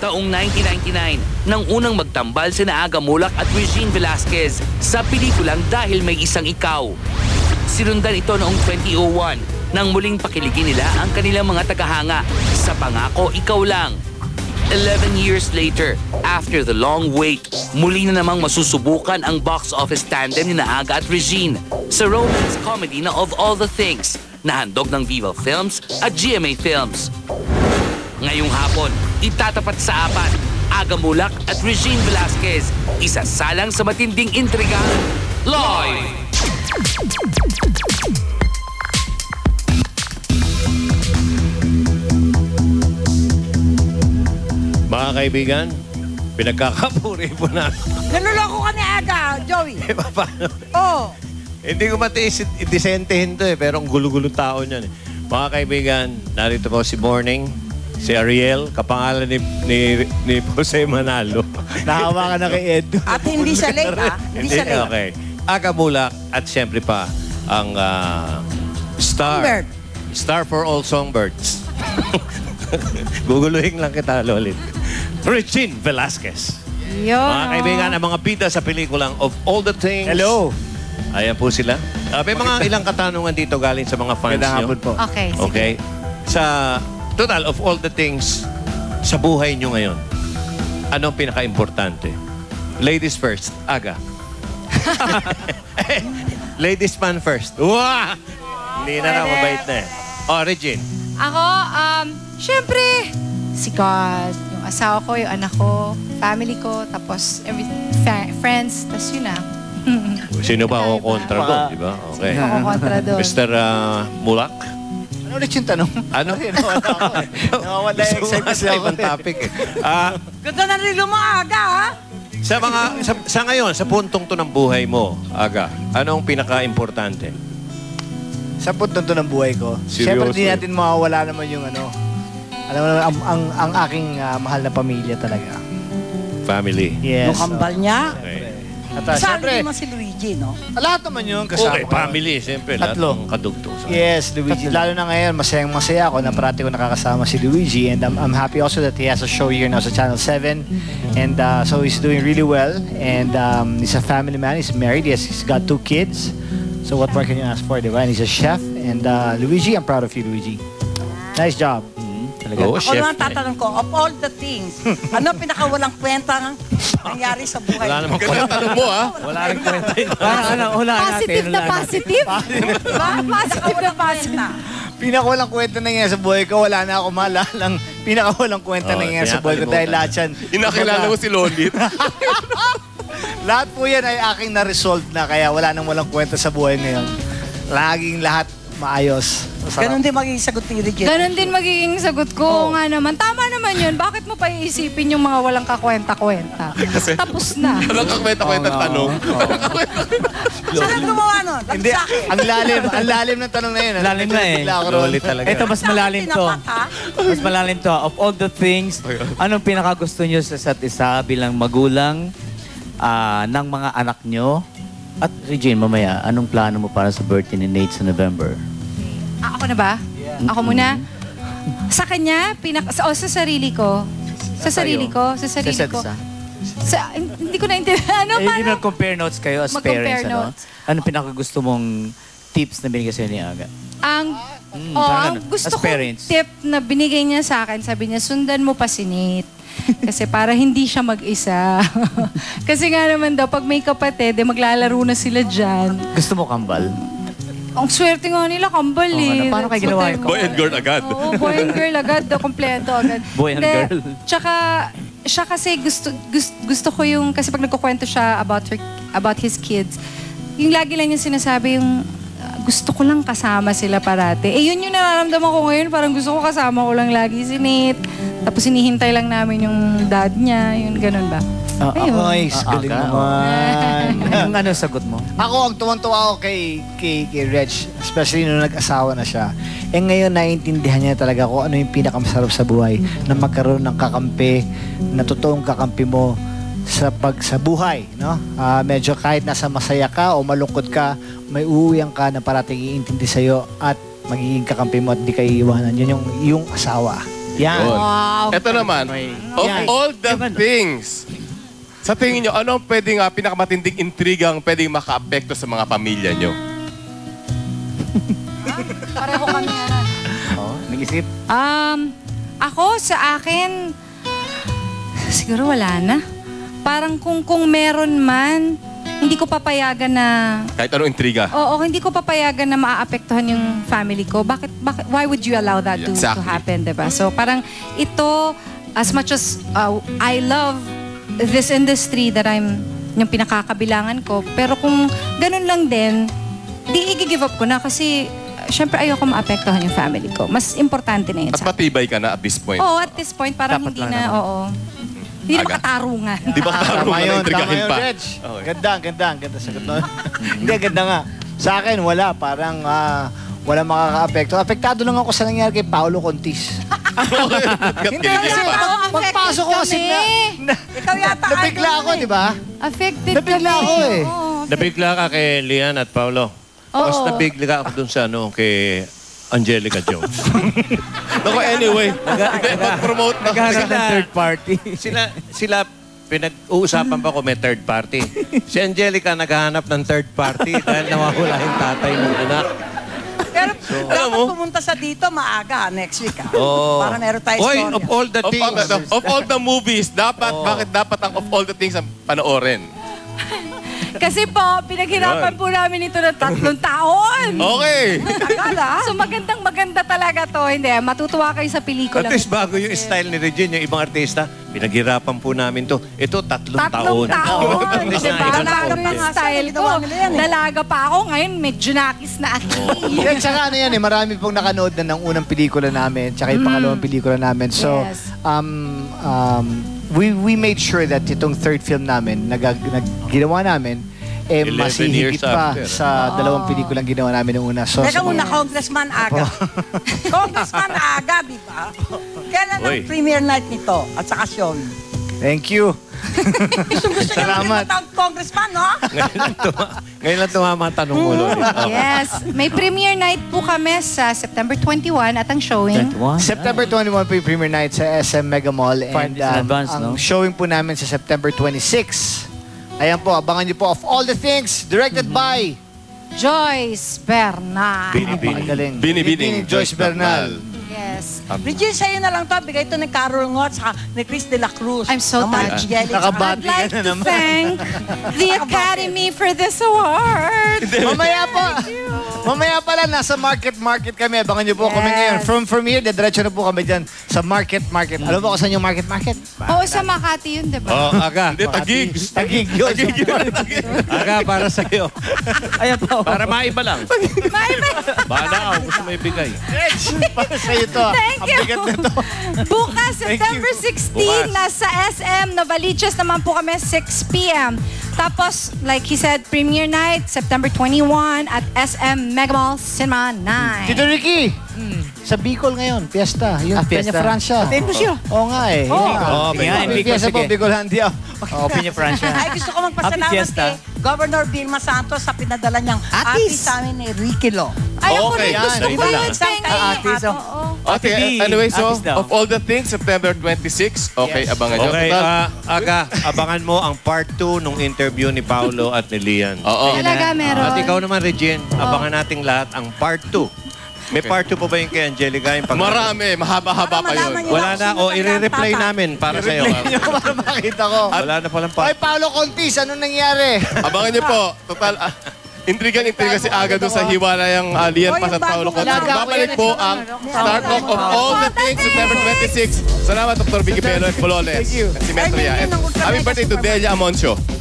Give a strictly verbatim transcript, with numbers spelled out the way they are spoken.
Taong nineteen ninety-nine, nang unang magtambal sina Aga Mulak at Regine Velasquez sa pelikulang Dahil May Isang Ikaw. Sinundan ito noong twenty oh one nang muling pakiligin nila ang kanilang mga tagahanga sa Pangako Ikaw Lang. Eleven years later, after the long wait, muli na namang masusubukan ang box office tandem ni na Aga at Regine sa romance comedy na Of All the Things na handog ng Viva Films at G M A Films. Ngayong hapon, itatapat sa apat, Aga Mulak at Regine Velasquez, isasalang sa matinding intriga, live! Mga kaibigan, pinagkakapuri po na. Naluloko ka ni Aga, Joey. Eh, paano? Oo. Hindi ko matiis i-desentehin to eh, pero ang gulo-gulo tao niyan eh. Mga kaibigan, narito po si Morning, si Ariel, kapangalan ni, ni, ni Jose Manalo. Nahawa ka na kay Ed. At hindi siya late, ha? Hindi siya late. Okay. Aga Mulak at siyempre pa ang ah, star. Songbird. Star for all songbirds. Guguluhin lang kita, Lolit. Regine Velasquez. Yo. Mga kaibigan, ang mga bida sa pelikulang Of All the Things. Hello. Ayan po sila. Uh, may mga ilang katanungan dito galing sa mga fans Magandang nyo. hapon po. Okay, sige. Okay? Sa total of all the things sa buhay nyo ngayon, anong pinaka-importante? Ladies first. Aga. Ladies man first. Wow! Hindi na na, mabait na eh. Oh, Regine. Ako, um, syempre, si God, yung asawa ko, yung anak ko, family ko, tapos every, fa- friends, tapos yun na. Sino ba ako kontra Baka- doon, di ba? Okay. Ako kontra doon. Mister uh, Mulak? Ano ulit yung tanong? Ano? Nawala ako eh. Nawala yung excitement Gusto ako ibang eh. topic eh. Ah, Ganda na rin lumaga, ha? sa mga sa, sa ngayon, sa puntong to ng buhay mo, Aga, anong pinaka-importante? Sa punto to ng buhay ko, siyempre Seryoso di eh. natin mawawala naman yung ano, alam mo naman, ang, ang, ang aking ah, mahal na pamilya talaga. Family. Yes. Yung kambal niya. Okay. At uh, Saan siyempre, naman si Luigi, no? lahat naman yun kasama Okay, ko. family, siyempre. Lahat Tatlo. ng kadugtong. sa- Yes, Luigi. Lalo na ngayon, masayang masaya ako na parati ko nakakasama si Luigi. And I'm, I'm happy also that he has a show here now sa Channel seven. And uh, so he's doing really well. And um, he's a family man. He's married. Yes, he's got two kids. So what more can you ask for, di ba? And he's a chef. And uh, Luigi, I'm proud of you, Luigi. Nice job. Oo, Ako chef. naman tatanong ko, of all the things, ano pinakawalang kwenta ng nangyari sa buhay? Wala namang kwenta. Tanong mo, ha? Wala rin kwenta yun. ano, Positive na positive? Diba? Positive na positive. Pinakawalang kwenta na nangyayari sa buhay ko, wala na ako malalang pinakawalang kwenta Oh, na nangyayari sa buhay ko dahil lahat yan. Inakilala mo si Lolit. Lahat po yan ay aking na-resolve na kaya wala nang walang kwenta sa buhay ngayon. Laging lahat maayos. Masarap. Ganon din magiging sagot ni Regine. Ganon din magiging sagot ko. Oo nga naman. Tama naman yun. Bakit mo pa iisipin yung mga walang kakwenta-kwenta? Tapos na. Anong kakwenta-kwenta tanong? Saan ang gumawa nun? Bakit Hindi, sa akin? ang lalim, ang lalim ng tanong na yun. Lalim na eh. Bigla ako ron. Lolit talaga. Ito, mas malalim to. Tinapat, ha? Mas malalim to. Of all the things, anong pinakagusto nyo sa isa't isa bilang magulang ah, ng mga anak nyo? At Regine, mamaya, anong plano mo para sa birthday ni Nate sa November? Ah, ako na ba? Ako muna? Sa kanya, pinak sa, o sa sarili ko. Sa sarili ko. Sa sarili Sa isa't ko. isa? Sa, hindi ko naintindihan. Ano, Eh, hindi paano? mag-compare notes kayo as Mag-compare parents, ano? notes. Anong pinakagusto mong tips na binigay sa'yo ni Aga? Ang, Mm, oh, parang ang ganun. gusto As kong parents. tip na binigay niya sa akin, sabi niya, sundan mo pa si Nate. Kasi para hindi siya mag-isa. Kasi nga naman daw, pag may kapatid, eh, maglalaro na sila dyan. Gusto mo kambal? Ang swerte nga nila, kambal Oo, eh. ano, paano kayo ginawa yun? Boy and girl agad. Oo, boy and girl agad, daw, kompleto agad. Boy and Hindi, girl. Tsaka, siya kasi gusto, gusto, gusto ko yung, kasi pag nagkukwento siya about, her, about his kids, yung lagi lang niya sinasabi yung, uh, gusto ko lang kasama sila parate. Eh, yun yung nararamdaman ko ngayon, parang gusto ko kasama ko lang lagi si Nate. Tapos hinihintay lang namin yung dad niya, yun, ganun ba? Ah, Ayun. Nice, Ah, galing Aga, naman. Anong ano sagot mo? Ako, ang tuwang-tuwa ako kay, kay, kay Reg, especially nung nag-asawa na siya. Eh ngayon, naiintindihan niya talaga kung ano yung pinakamasarap sa buhay. Na magkaroon ng kakampi, na totoong kakampi mo sa pag sa buhay, no? Ah, medyo kahit nasa masaya ka o malungkot ka, may uuwian ka na parating iintindi sa'yo at magiging kakampi mo at di ka iiwanan. Yun yung, yung asawa. Yan. Yun. Wow. Ito naman, of Yan. all the things, sa tingin nyo, ano ang pwedeng uh, pinakamatinding intrigang pwedeng maka-apekto sa mga pamilya nyo? Pareho kami yan. Oh, nag-isip. Um, ako, sa akin, siguro wala na. Parang kung kung meron man, hindi ko papayagan na, Kahit anong intriga. oo, hindi ko papayagan na maaapektuhan yung family ko. Bakit, bakit, why would you allow that to, to Exactly. happen, diba? So parang ito, as much as uh, I love this industry that I'm, yung pinakakabilangan ko, pero kung ganun lang din, di i-give up ko na kasi uh, syempre ayoko maapektuhan yung family ko. Mas importante na yun At sa akin. matibay ka na at this point. Oo, at this point, parang Dapat hindi lang na, naman. oo. Hindi na Aga. makatarungan. Di ba Tama katarungan na yun, tama intrigahin yun, pa? Reg. Ganda, ganda, ganda sagot nun. Hindi, ganda nga. Sa akin, wala. Parang ah, wala makaka-apekto. Apektado lang ako sa nangyari kay Paolo Contis. Hindi kasi, pa. pag- pagpasok ko kasi na, na, Ikaw yata nabigla idol ako, mo eh. di ba? Affected Nabigla kami. ako eh. Oo. Nabigla ka kay Lian at Paolo. Tapos Oo. nabigla ka ako dun sa ano, kay Angelica Jones. Naku, anyway. Hindi, mag-promote na. Naghahanap ng third party. sila, sila, pinag-uusapan pa ko may third party. Si Angelica naghahanap ng third party dahil nawawala yung tatay ng anak. Pero alam dapat mo- pumunta sa dito maaga, next week ah. Oh. Para meron tayo Oy, story. of all the Of all, things. the, of all the movies, dapat, bakit dapat ang of all the things ang panoorin? Kasi po, pinaghirapan po namin ito ng tatlong taon. Okay. Tagal ah. So magandang maganda talaga to. Hindi, matutuwa kayo sa pelikula. At least bago yung style ni Regine, yung ibang artista, pinaghirapan po namin to. Ito, tatlong, Tatlong taon. At least Diba? na ibang Dalaga taon pa din. nga style ko. Ginawa nila yan eh. Dalaga pa ako. Ngayon, medyo nakis na ako. At saka ano yan eh, marami pong nakanood na ng unang pelikula namin, tsaka yung pangalawang pelikula namin. So, Yes. um, um, we we made sure that itong third film namin, nag, nag, ginawa namin, eh, eleven mas hihigit years pa after. sa dalawang pelikulang ginawa namin noong una. So, Teka so, muna, Congressman Aga. Congressman Aga, di ba? Kailan ang Oy. premiere night nito at saka show? thank you. Gusto gusto niyo Salamat. maging Congressman, no? Ngayon lang tuma- Ngayon lang tumama ang tanong mo, Loli. Okay. Yes. May premiere night po kami sa September twenty-one at ang showing. September twenty-one po yung premiere night sa S M Mega Mall. Five And days in um, advance, ang no? showing po namin sa September twenty-sixth. Ayan po, abangan niyo po of all the things directed by Joyce Bernal. Bini, bini. Magaling. Bini, bini, Joyce Bernal. Yes. Regine, sa'yo na lang to. Bigay ito ni Carol Ngot saka ni Chris de la Cruz. I'm so Naman, touched. Jelly, Nakabati I'd like ka na to naman. thank the Academy for this award. Mamaya po. Mamaya pala, nasa market market kami. Abangan niyo po kami Yes. ngayon. From from here, dediretso na po kami dyan sa market market. Alam mo kung saan yung market market? Oo, sa Makati yun, di ba? Oh, Aga. Hindi, tagig. Tagig yun. Aga, para sa'yo. Ayan po. Para maiba lang. May, may. Bala ako, gusto may bigay. Para sa'yo to. Thank Ang you. bigat na to. Bukas, September sixteen, Bukas. nasa S M Novaliches naman po kami, six p m Tapos, like he said, premiere night, September twenty-one at S M Mega Mall Cinema nine. Tito Ricky, sa Bicol ngayon, fiesta. Yung Ah, Peña fiesta. Francia. Atin mo siya. Oo nga eh. Oo. Oh, may Yan, May Bicol, fiesta po, sige. Bicolhandia. Oh, Pinya Francia. Ay, gusto ko magpasalamat Happy fiesta. kay Governor Vilma Santos sa pinadala niyang Atis. atis sa amin ni Ricky Lo. Ay, ako Okay, rin, yan. gusto ko Ito lang. yun. Thank you. Atis, oh. Oo. Okay, Ate D, anyway, so, artist daw. of all the things, September twenty-sixth, okay, Yes. abangan nyo. Okay, Total, ah, Aga, abangan mo ang part two nung interview ni Paolo at ni Lian. Oo. Talaga meron. At ikaw naman, Regine, abangan nating lahat ang part two. May part two pa ba yung kay Angelica? Yung pag- Marami, mahaba-haba pa Para yun. malaman niyo. Wala na, o i-reply namin para sa'yo. Para makita ko. Wala na palang Ay, part. Paolo Contis, ano nangyari? Abangan nyo po. Total, ah, intrigan-intriga si Aga doon sa hiwalayang uh, Lian O, Pas yung at Paolo bagong Contis. alaga ko Babalik yan, po ito ang na, start off of all the things, September twenty-sixth. Salamat, Doctor Vicky Belo at Pololes. Thank you. Si Metro Ay, yun Yaet. yun ang ultra Happy mega birthday to super- Delia Amoncio.